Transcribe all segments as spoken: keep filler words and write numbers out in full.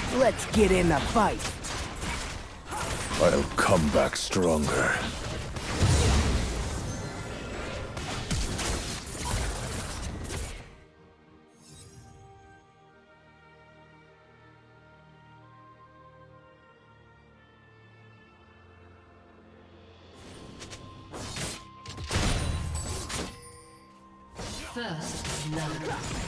Let's get in the fight. I'll come back stronger. First love.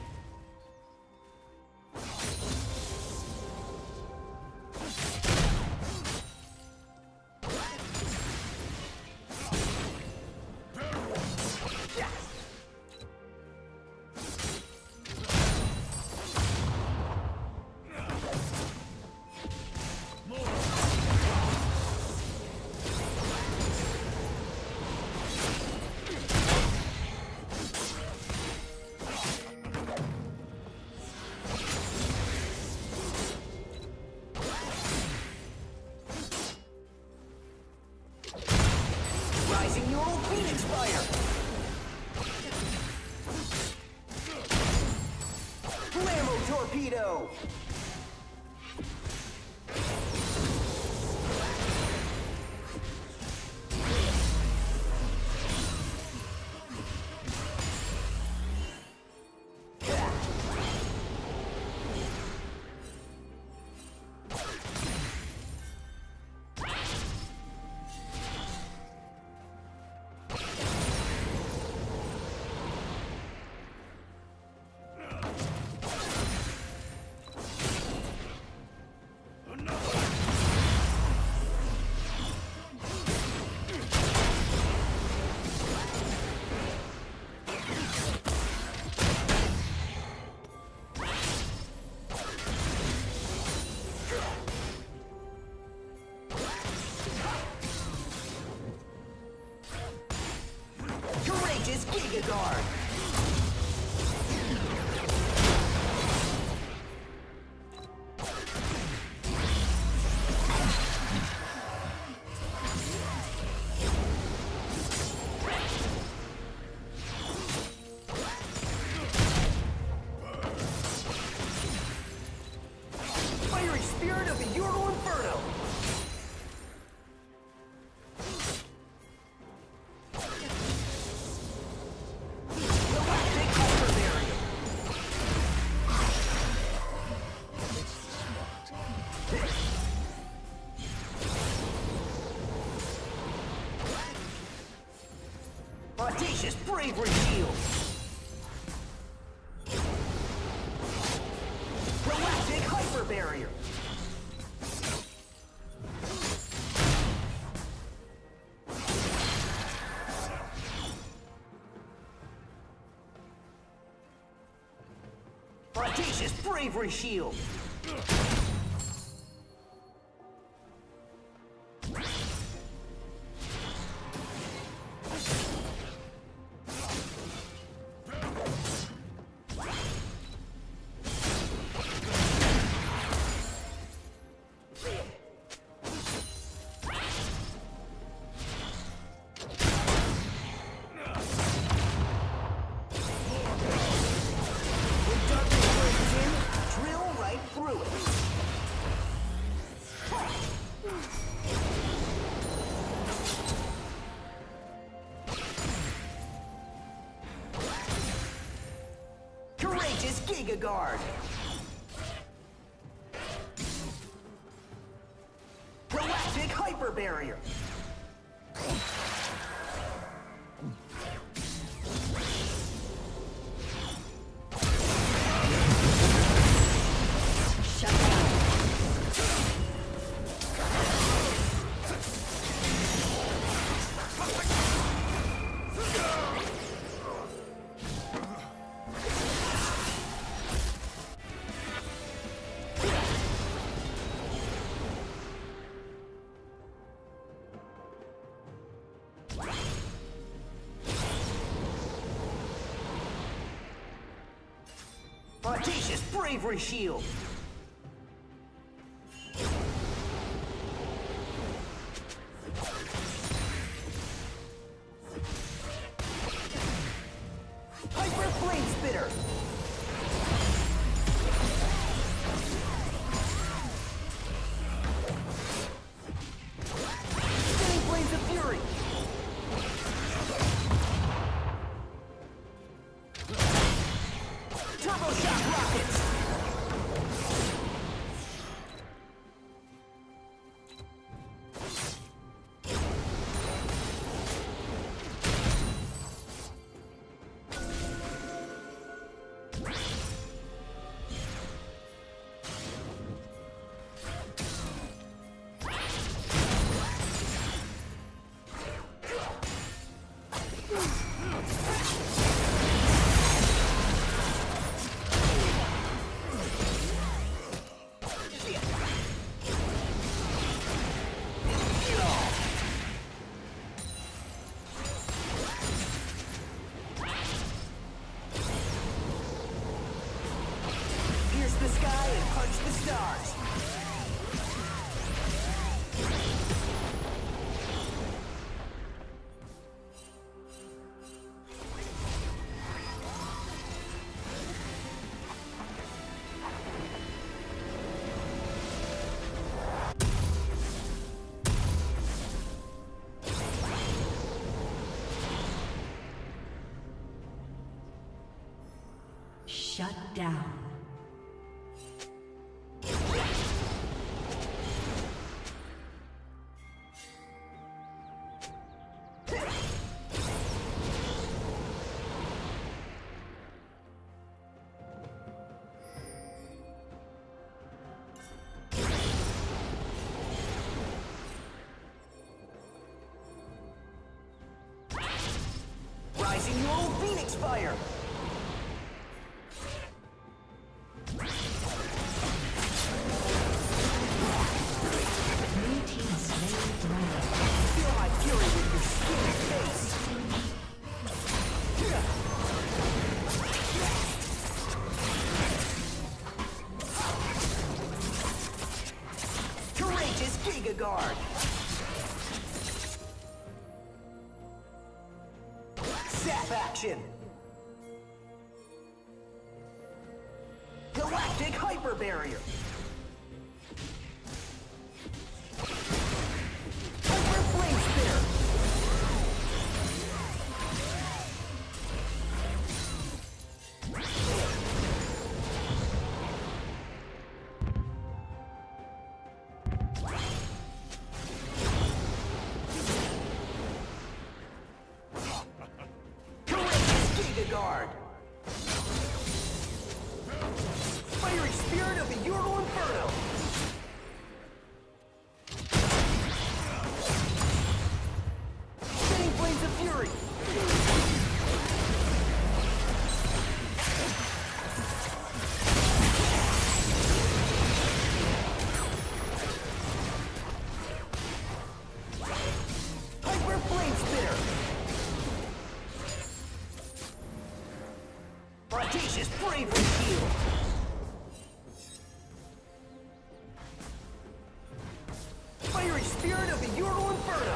Torpedo! Guard. Fiery spirit of the Euro Inferno. Audacious bravery shield! Galactic hyper barrier! Audacious bravery shield! Giga Guard! Galactic Hyper Barrier! Audacious bravery shield! Hyper flame spitter! stars. Shut down. Rising your old Phoenix fire. Feel my fury with your skinny face. Courageous Giga Guard. Zap action. Galactic Hyper Barrier. Hyper Flame Spinner. Courageous Giga Guard. Fiery Spirit of the Euro Inferno. Spinning Flames of Fury. Hyper Flame Spinner. Audacious Bravery Shield. Fiery Spirit of the Euro Inferno.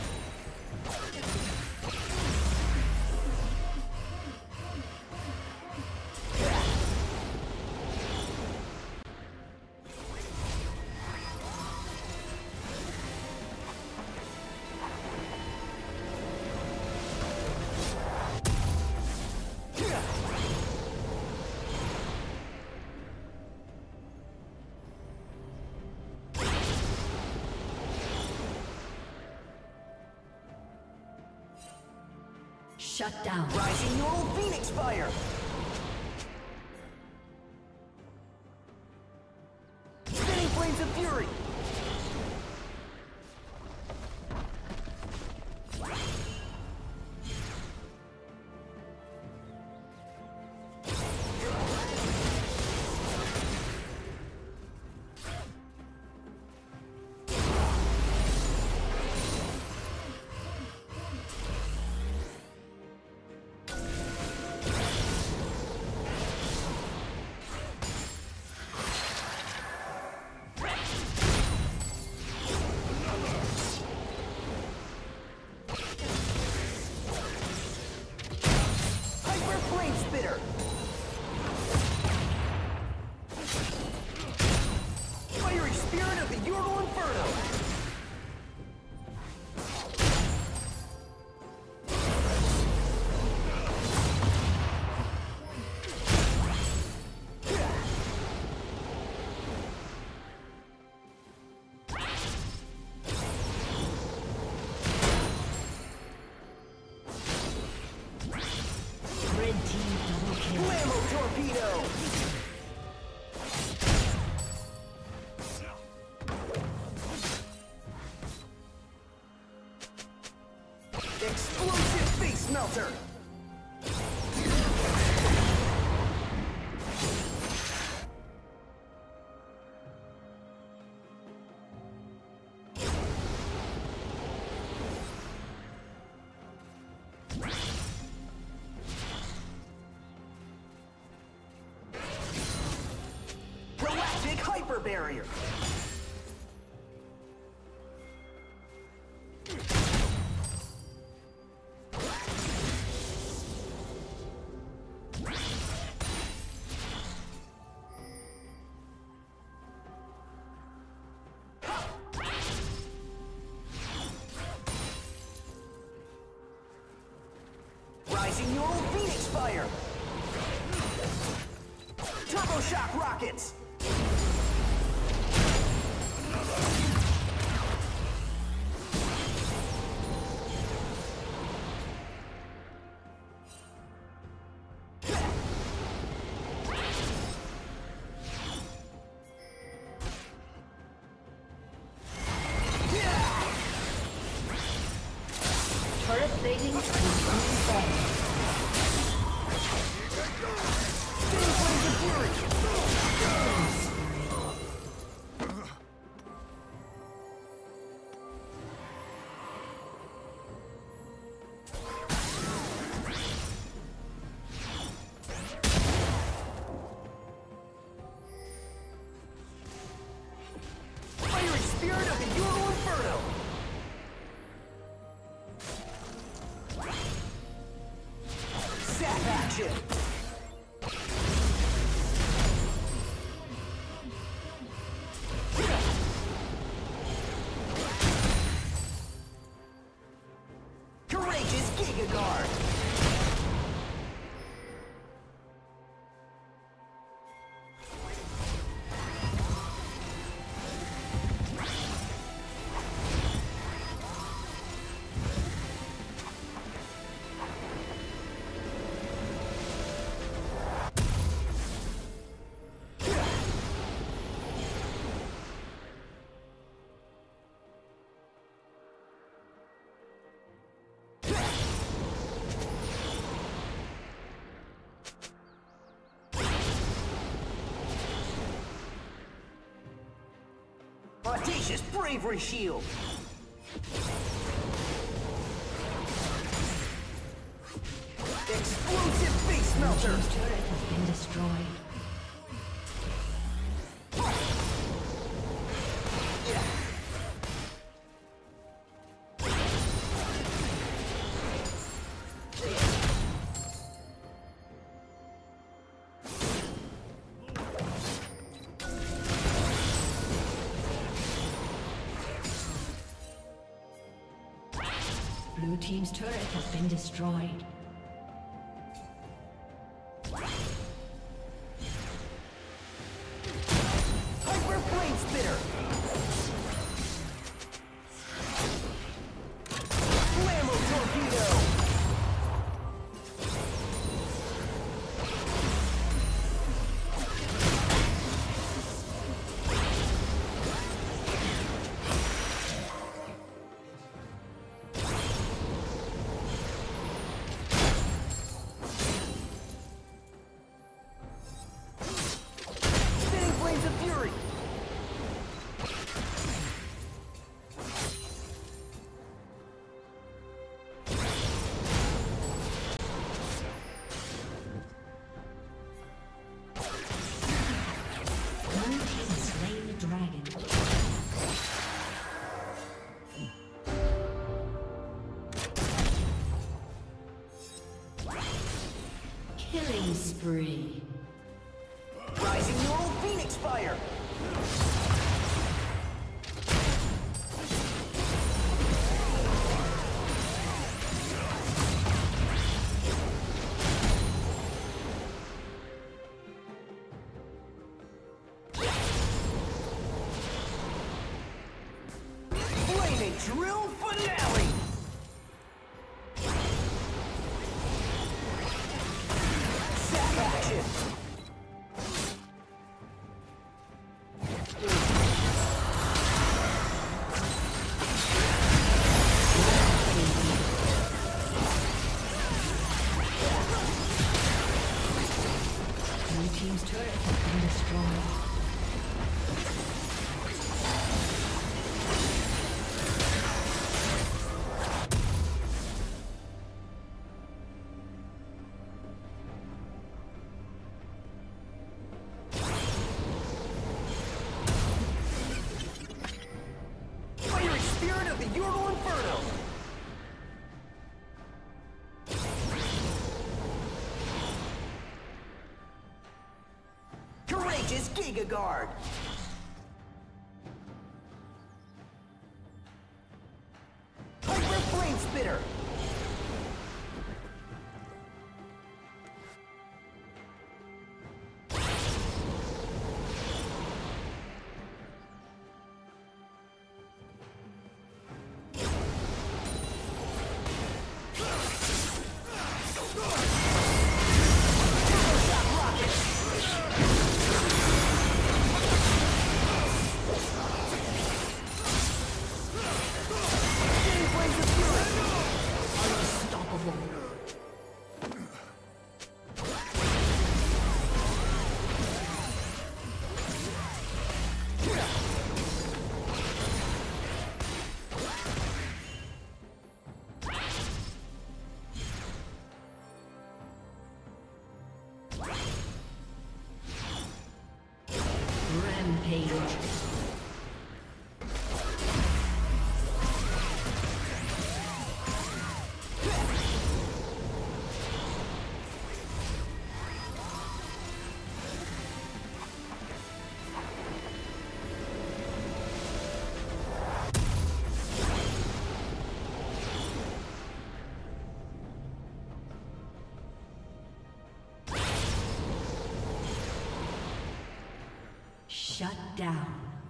Shut down. Rising your old Phoenix fire. Spinning Flames of Fury. Hyper Flame Spitter. Fiery Spirit of the Euro Inferno. Red team double kill. Blammo Torpedo. Explosive Face Melter. upper barrier. Rising your old Phoenix Fire! Turbo Shock Rockets! Turret plating is unstoppable. Fiery Spirit of the Euro Inferno! Zap action! Courageous Giga Guard! Audacious Bravery Shield! Explosive Face Melter! Team's turret has been destroyed. Blue team's turret has been destroyed. Hyper Flame Spitter! Flammo Torpedo! Spinning Flames of Fury! Blue team has slain the dragon. Killing spree. Rising your old Phoenix Fire! Flaming Drill Finale! Zap action! Blue team's turret has been destroyed. you guard. Hyper Flame Spitter. Rampage. Shut down.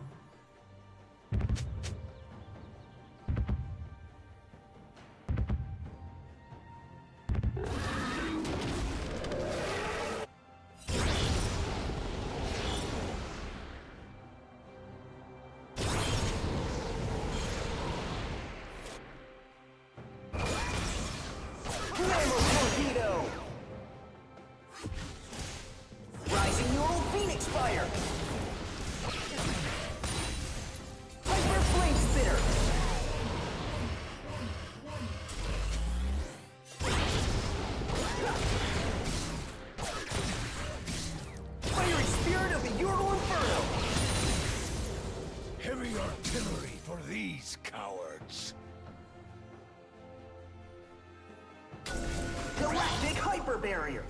Glamour Torpedo. Rising Neural Phoenix Fire. Hyper Flame Spitter. Fiery Spirit of the Euro Inferno. Heavy artillery for these cowards. Galactic Hyper Barrier.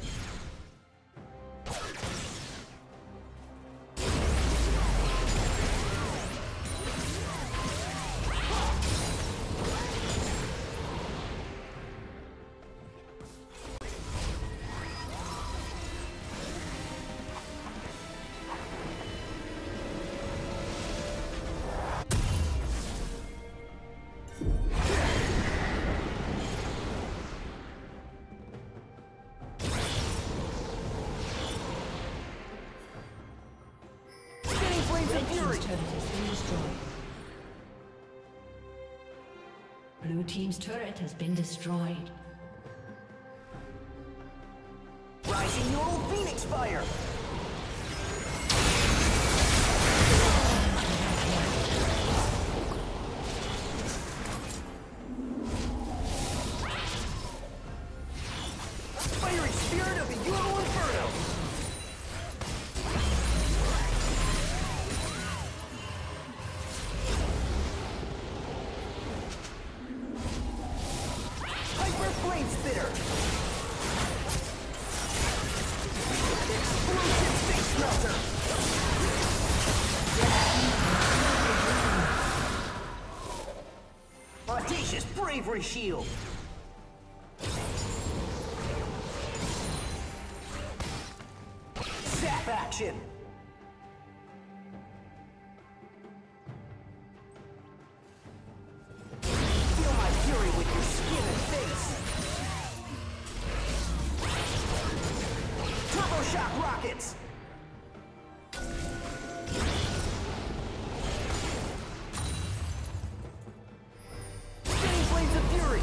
Red team's turret has been destroyed. Blue team's turret has been destroyed. Rising Neural Phoenix Fire. Fiery Spirit of the Euro Inferno. Hyper Flame Spitter. Explosive Face Melter. Audacious Bravery Shield. Zap action. Feel my fury with your skin and face. Turbo Shock Rockets. Spinning Blades of Fury.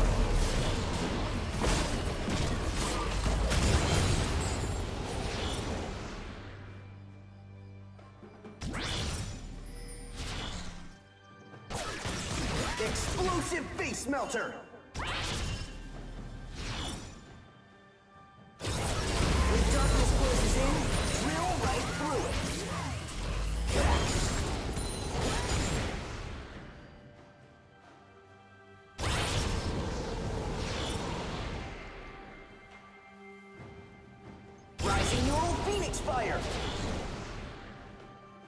Explosive Face Melter. When darkness closes in, drill right through it. Rising Neural Phoenix Fire.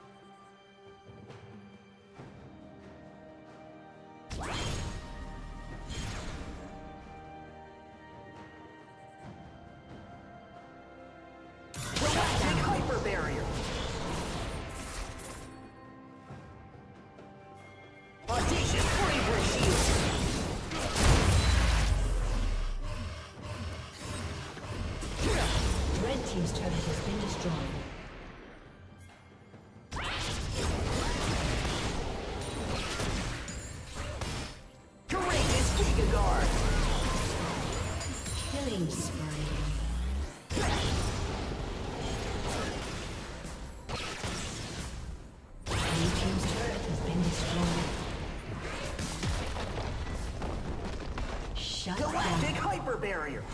Shut Galactic down. hyper barrier.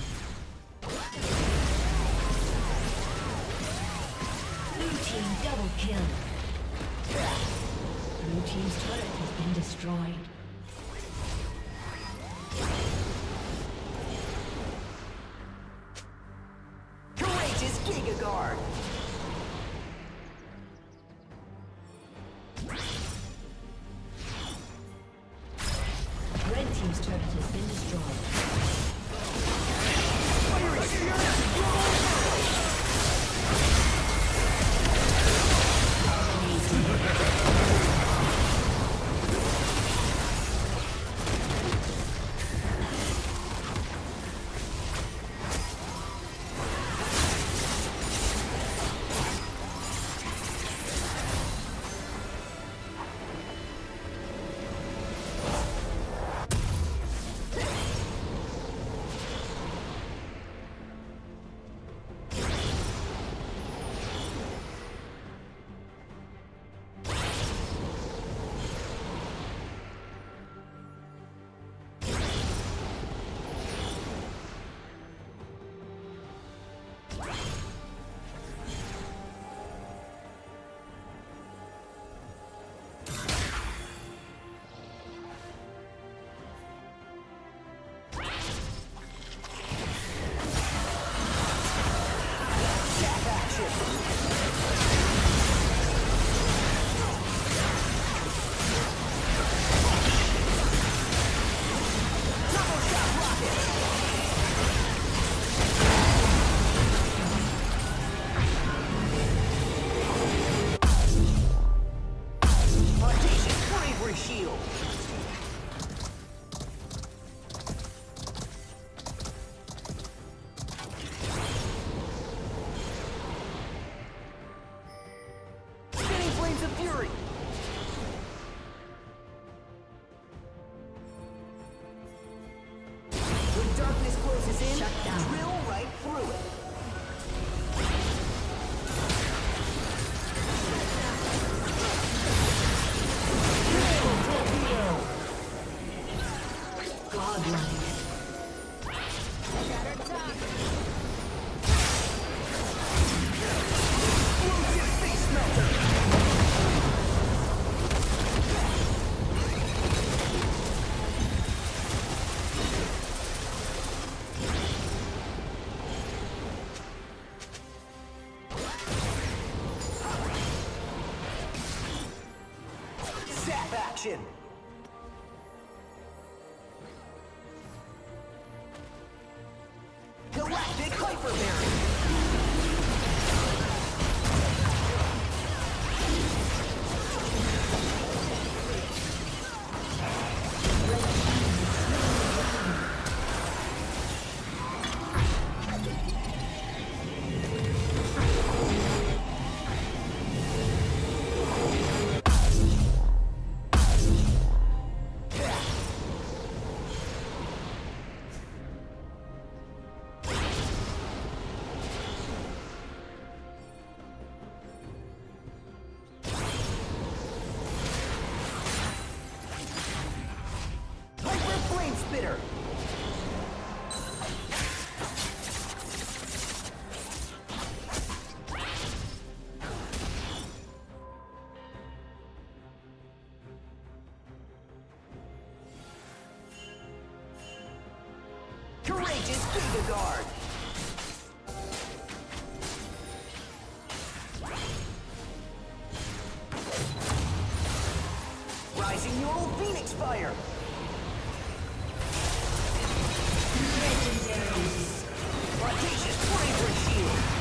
Blue team double kill. Blue team's turret has been destroyed. Courageous Giga Guard. Red team's turret has been destroyed. Fiery Spirit. Action! Galactic hyper barrier! Courageous Giga Guard! Rising Neural Phoenix Fire! Legendary! Audacious Bravery Shield!